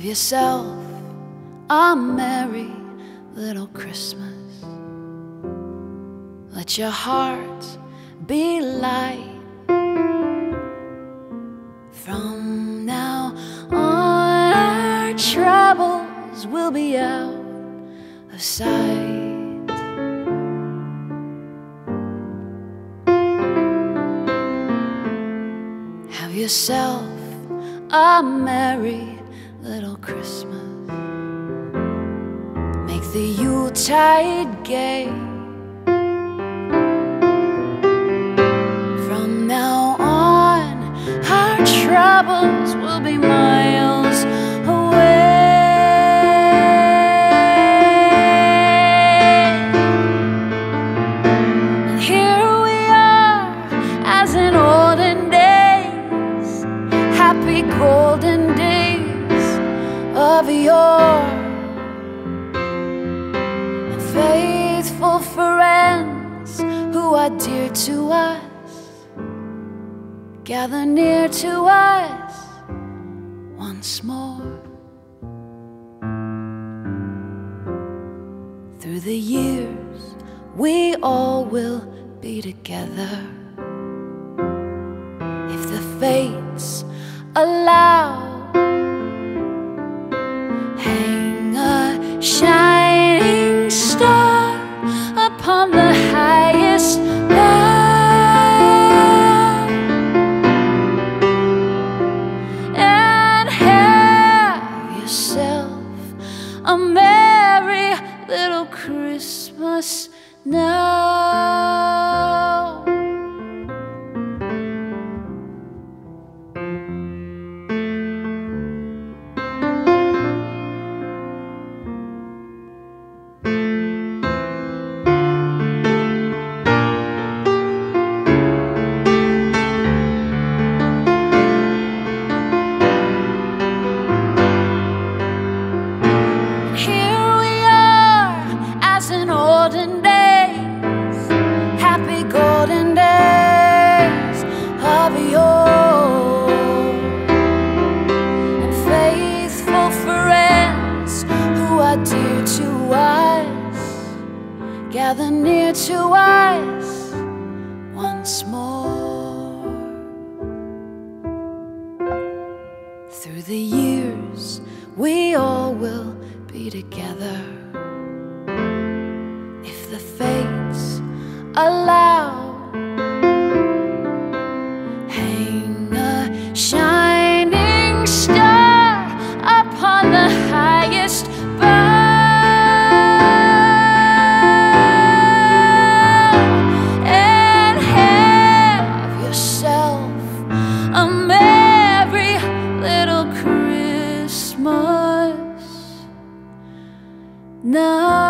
yourself a merry little Christmas. Let your heart be light. From now on, our troubles will be out of sight. Have yourself a merry little Christmas. Make the Yuletide gay. From now on, our troubles will be miles away. And here we are, as in olden days, happy golden days of yore. And faithful friends who are dear to us gather near to us once more. Through the years, we all will be together, if the fates allow. Hang a shining star upon the highest bough, a merry little Christmas now. Golden days, happy golden days of yore. And faithful friends who are dear to us gather near to us once more. Through the years, we all will be together, if the fates allow. Hang a shining star upon the highest bough, and have yourself a merry little Christmas now.